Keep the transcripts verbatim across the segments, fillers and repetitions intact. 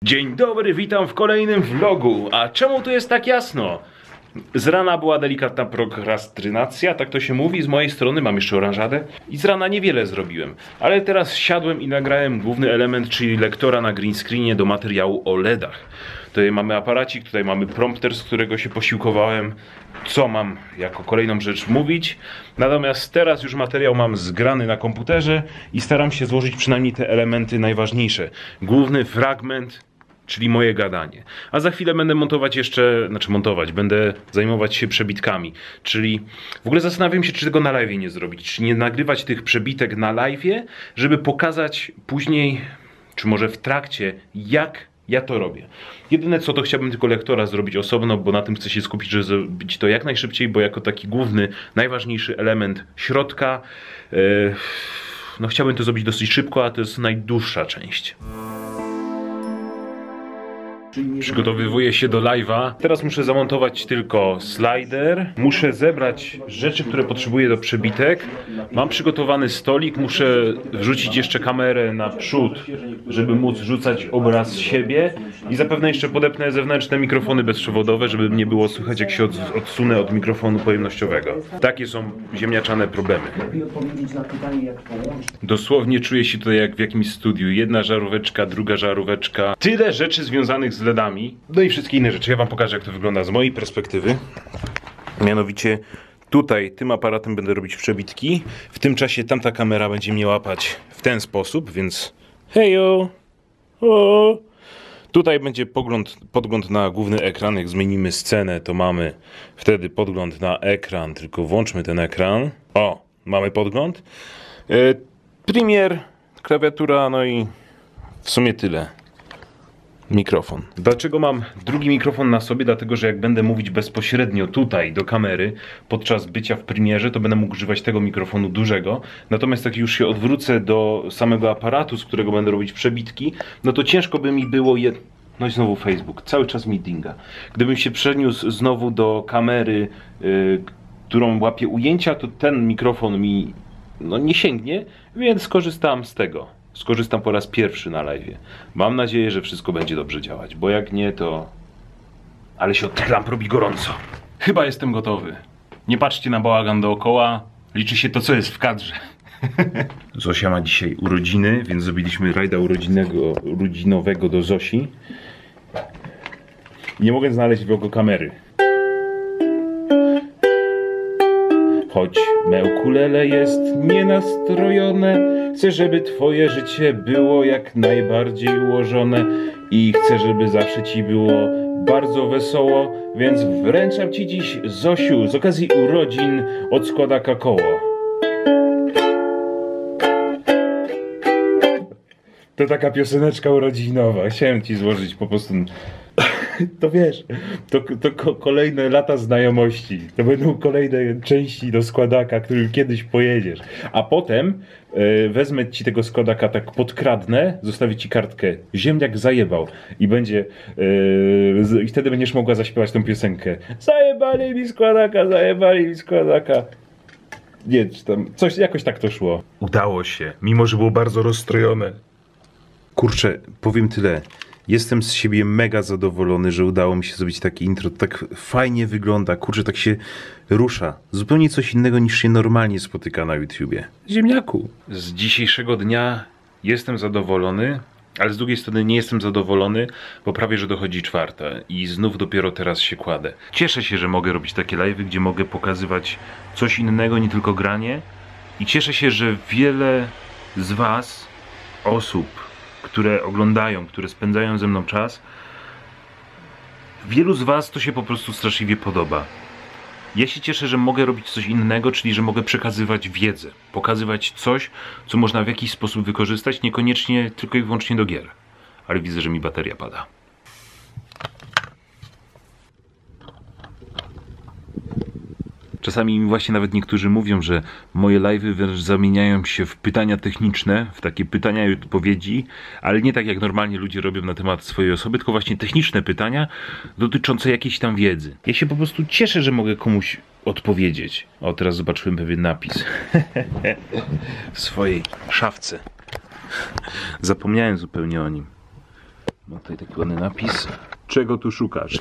Dzień dobry, witam w kolejnym vlogu. A czemu tu jest tak jasno? Z rana była delikatna prokrastynacja, tak to się mówi, z mojej strony, mam jeszcze oranżadę. I z rana niewiele zrobiłem, ale teraz siadłem i nagrałem główny element, czyli lektora na green screenie do materiału o ledach. Tutaj mamy aparacik, tutaj mamy prompter, z którego się posiłkowałem, co mam jako kolejną rzecz mówić. Natomiast teraz już materiał mam zgrany na komputerze i staram się złożyć przynajmniej te elementy najważniejsze. Główny fragment, czyli moje gadanie. A za chwilę będę montować jeszcze, znaczy montować, będę zajmować się przebitkami. Czyli w ogóle zastanawiam się, czy tego na live'ie nie zrobić, czy nie nagrywać tych przebitek na live'ie, żeby pokazać później, czy może w trakcie, jak ja to robię. Jedyne co, to chciałbym tylko lektora zrobić osobno, bo na tym chcę się skupić, żeby zrobić to jak najszybciej, bo jako taki główny, najważniejszy element środka, yy, no chciałbym to zrobić dosyć szybko, a to jest najdłuższa część. Przygotowywuję się do live'a. Teraz muszę zamontować tylko slider. Muszę zebrać rzeczy, które potrzebuję do przebitek. Mam przygotowany stolik. Muszę wrzucić jeszcze kamerę na przód, żeby móc rzucać obraz siebie. I zapewne jeszcze podepnę zewnętrzne mikrofony bezprzewodowe, żeby nie było słychać, jak się odsunę od mikrofonu pojemnościowego. Takie są ziemniaczane problemy. Dosłownie czuję się tutaj jak w jakimś studiu. Jedna żaróweczka, druga żaróweczka. Tyle rzeczy związanych z ledami, no i wszystkie inne rzeczy. Ja wam pokażę, jak to wygląda z mojej perspektywy. Mianowicie tutaj tym aparatem będę robić przebitki. W tym czasie tamta kamera będzie mnie łapać w ten sposób, więc hejo! O! Tutaj będzie pogląd, podgląd na główny ekran. Jak zmienimy scenę, to mamy wtedy podgląd na ekran. Tylko włączmy ten ekran. O! Mamy podgląd. E, Premiere, klawiatura, no i w sumie tyle. Mikrofon. Dlaczego mam drugi mikrofon na sobie? Dlatego, że jak będę mówić bezpośrednio tutaj do kamery podczas bycia w Premierze, to będę mógł używać tego mikrofonu dużego. Natomiast jak już się odwrócę do samego aparatu, z którego będę robić przebitki, no to ciężko by mi było je... No i znowu Facebook, cały czas mi dinga. Gdybym się przeniósł znowu do kamery, yy, którą łapię ujęcia, to ten mikrofon mi no, nie sięgnie, więc skorzystałem z tego. Skorzystam po raz pierwszy na live'ie. Mam nadzieję, że wszystko będzie dobrze działać, bo jak nie, to... Ale się od tych lamp robi gorąco. Chyba jestem gotowy. Nie patrzcie na bałagan dookoła, liczy się to, co jest w kadrze. Zosia ma dzisiaj urodziny, więc zrobiliśmy rajda urodzinnego, urodzinowego do Zosi. I nie mogę znaleźć w logo kamery. Choć me ukulele jest nienastrojone, chcę, żeby twoje życie było jak najbardziej ułożone i chcę, żeby zawsze ci było bardzo wesoło, więc wręczam ci dziś, Zosiu, z okazji urodzin od Składaka koło. To taka pioseneczka urodzinowa. Chciałem ci złożyć po prostu... To wiesz, to, to kolejne lata znajomości. To będą kolejne części do Składaka, którym kiedyś pojedziesz. A potem e, wezmę ci tego Składaka, tak podkradnę, zostawię ci kartkę Ziemniak zajebał i będzie e, z, i wtedy będziesz mogła zaśpiewać tą piosenkę. Zajebali mi Składaka, zajebali mi Składaka. Nie, czy tam coś, jakoś tak to szło. Udało się, mimo że było bardzo rozstrojone. Kurczę, powiem tyle. Jestem z siebie mega zadowolony, że udało mi się zrobić takie intro. Tak fajnie wygląda, kurczę, tak się rusza. Zupełnie coś innego niż się normalnie spotyka na YouTubie. Ziemniaku. Z dzisiejszego dnia jestem zadowolony, ale z drugiej strony nie jestem zadowolony, bo prawie że dochodzi czwarta i znów dopiero teraz się kładę. Cieszę się, że mogę robić takie live'y, gdzie mogę pokazywać coś innego, nie tylko granie. I cieszę się, że wiele z was, osób, które oglądają, które spędzają ze mną czas, wielu z was to się po prostu straszliwie podoba. Ja się cieszę, że mogę robić coś innego, czyli że mogę przekazywać wiedzę, pokazywać coś, co można w jakiś sposób wykorzystać, niekoniecznie tylko i wyłącznie do gier. Ale widzę, że mi bateria pada. Czasami mi właśnie nawet niektórzy mówią, że moje live'y wręcz zamieniają się w pytania techniczne, w takie pytania i odpowiedzi, ale nie tak jak normalnie ludzie robią na temat swojej osoby, tylko właśnie techniczne pytania dotyczące jakiejś tam wiedzy. Ja się po prostu cieszę, że mogę komuś odpowiedzieć. O, teraz zobaczyłem pewien napis w swojej szafce. Zapomniałem zupełnie o nim. Mam tutaj taki ładny napis. Czego tu szukasz?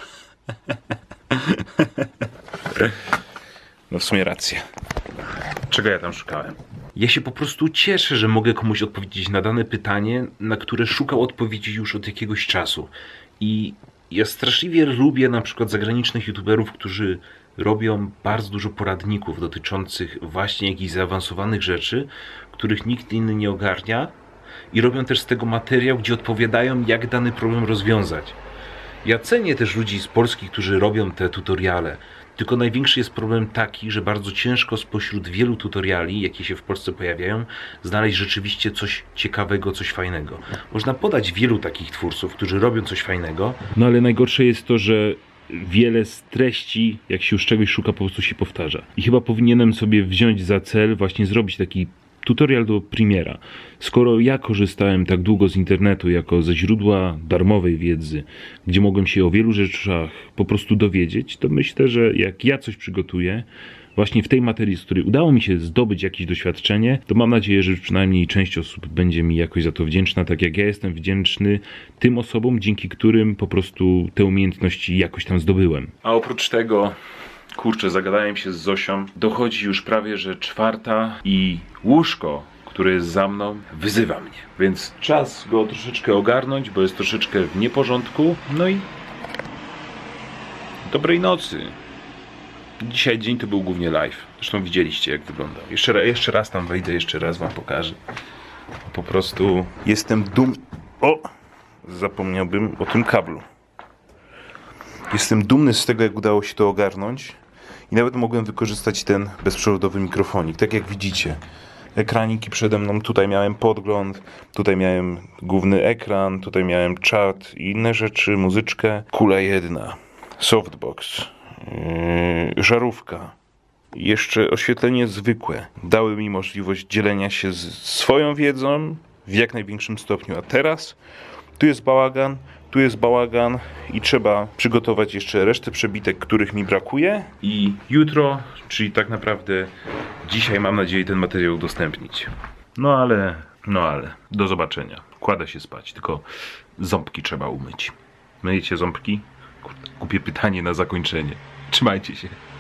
No w sumie racja. Czego ja tam szukałem? Ja się po prostu cieszę, że mogę komuś odpowiedzieć na dane pytanie, na które szukał odpowiedzi już od jakiegoś czasu. I ja straszliwie lubię na przykład zagranicznych youtuberów, którzy robią bardzo dużo poradników dotyczących właśnie jakichś zaawansowanych rzeczy, których nikt inny nie ogarnia, i robią też z tego materiał, gdzie odpowiadają, jak dany problem rozwiązać. Ja cenię też ludzi z Polski, którzy robią te tutoriale, tylko największy jest problem taki, że bardzo ciężko spośród wielu tutoriali, jakie się w Polsce pojawiają, znaleźć rzeczywiście coś ciekawego, coś fajnego. Można podać wielu takich twórców, którzy robią coś fajnego, no ale najgorsze jest to, że wiele z treści, jak się już czegoś szuka, po prostu się powtarza. I chyba powinienem sobie wziąć za cel właśnie zrobić taki tutorial do Premiera. Skoro ja korzystałem tak długo z internetu jako ze źródła darmowej wiedzy, gdzie mogłem się o wielu rzeczach po prostu dowiedzieć, to myślę, że jak ja coś przygotuję, właśnie w tej materii, z której udało mi się zdobyć jakieś doświadczenie, to mam nadzieję, że przynajmniej część osób będzie mi jakoś za to wdzięczna, tak jak ja jestem wdzięczny tym osobom, dzięki którym po prostu te umiejętności jakoś tam zdobyłem. A oprócz tego, kurczę, zagadałem się z Zosią, dochodzi już prawie, że czwarta i łóżko, które jest za mną, wyzywa mnie. Więc czas go troszeczkę ogarnąć, bo jest troszeczkę w nieporządku. No i dobrej nocy. Dzisiaj dzień to był głównie live. Zresztą widzieliście, jak wyglądał. Jeszcze, jeszcze raz tam wejdę, jeszcze raz wam pokażę. Po prostu jestem dumny. O! Zapomniałbym o tym kablu. Jestem dumny z tego, jak udało się to ogarnąć. I nawet mogłem wykorzystać ten bezprzewodowy mikrofonik. Tak jak widzicie. Ekraniki przede mną. Tutaj miałem podgląd. Tutaj miałem główny ekran. Tutaj miałem czat i inne rzeczy. Muzyczkę. Kula jedna. Softbox. Yy, żarówka. Jeszcze oświetlenie zwykłe. Dały mi możliwość dzielenia się z swoją wiedzą w jak największym stopniu. A teraz tu jest bałagan. Tu jest bałagan i trzeba przygotować jeszcze resztę przebitek, których mi brakuje. I jutro, czyli tak naprawdę dzisiaj, mam nadzieję, ten materiał udostępnić. No ale, no ale, do zobaczenia. Kładę się spać, tylko ząbki trzeba umyć. Myjecie ząbki? Głupie pytanie na zakończenie. Trzymajcie się.